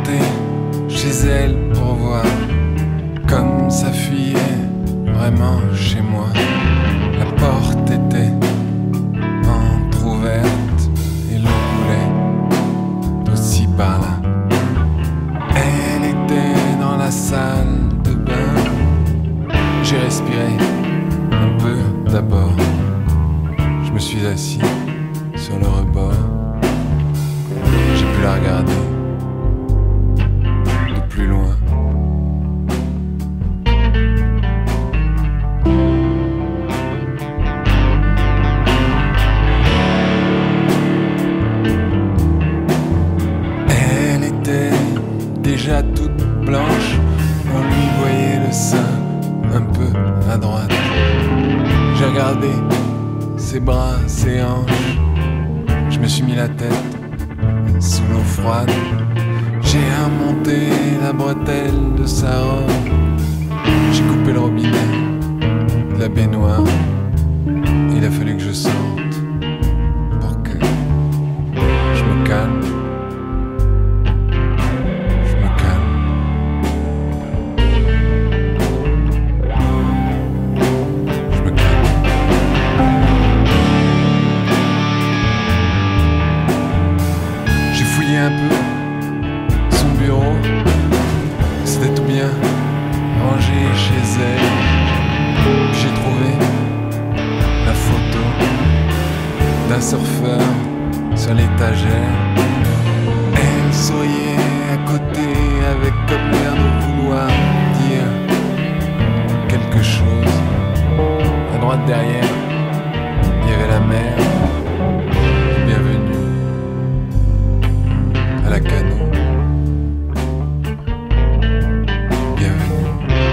monté chez elle pour voir comme ça fuyait vraiment chez moi. La porte était entrouverte et l'eau coulait aussi par là. Elle était dans la salle de bain. J'ai respiré un peu d'abord. Je me suis assis sur le rebord. J'ai pu la regarder de plus loin. Elle était déjà toute blanche. On lui voyait le sein un peu à droite. J'ai regardé ses bras, ses hanches. Je me suis mis la tête sous l'eau froide. J'ai remonté la bretelle de sa robe. J'ai coupé le robinet de la baignoire. Il a fallu que je sorte pour que je me calme. Je me calme. Je me calme. J'ai fouillé un peu son bureau, c'était tout bien rangé chez elle. Puis j'ai trouvé la photo d'un surfeur sur l'étagère. Elle souriait à côté avec comme l'air de vouloir dire quelque chose. À droite derrière, il y avait la mer. Bienvenue à la Cano. Bienvenue.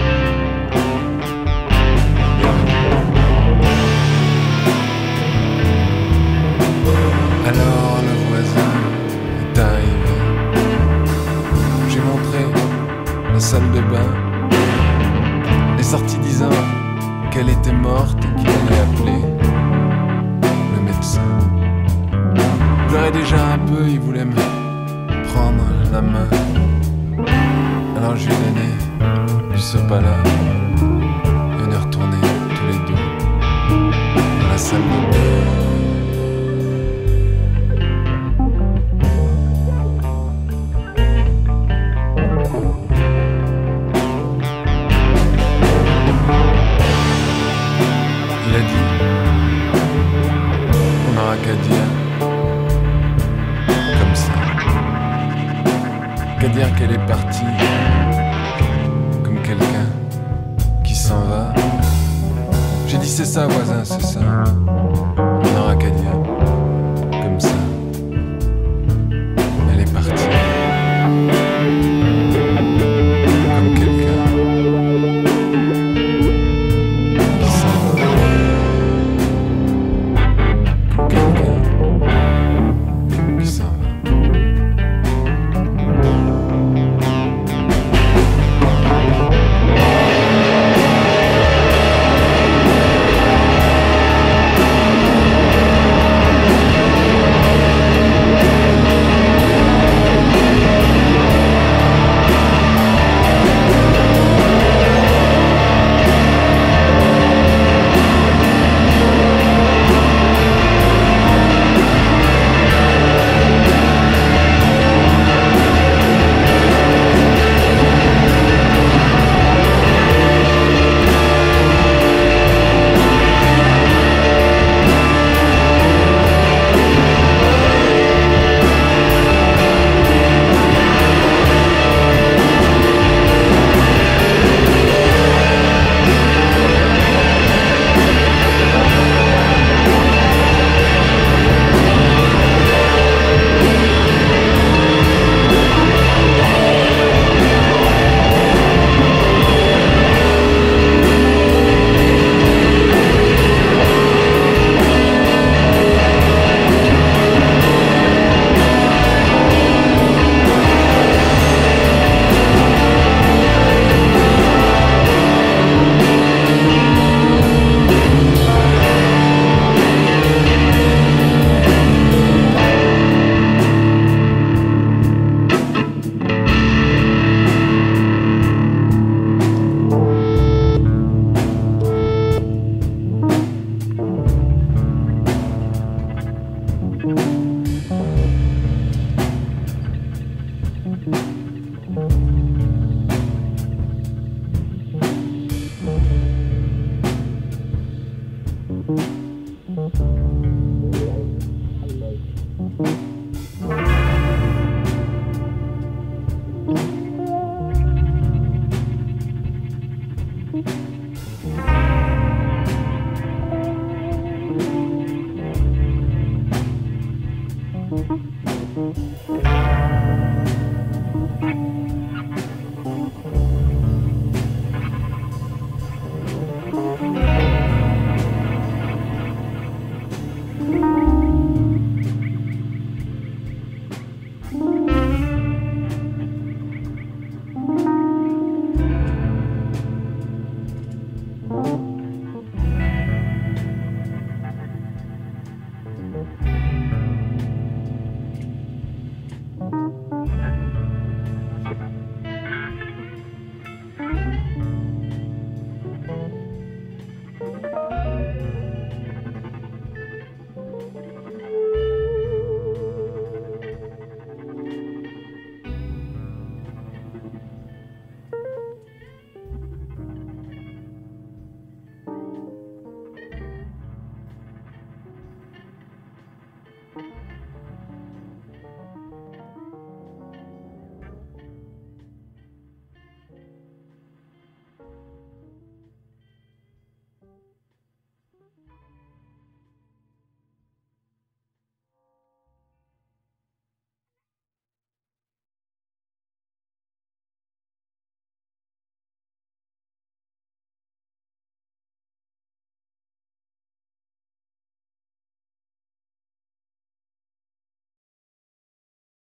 Alors le voisin est arrivé. J'ai montré la salle de bain. Elle est sortie disant qu'elle était morte et qu'il allait appeler le médecin. Je pleurais déjà un peu, il voulait me prendre la main. Alors je lui ai donné du sopalin et on est retournés tous les deux dans la salle de bain. Il a dit, on n'aura qu'à dire comme ça, qu'à dire qu'elle est partie comme quelqu'un qui s'en va. J'ai dit c'est ça voisin, c'est ça.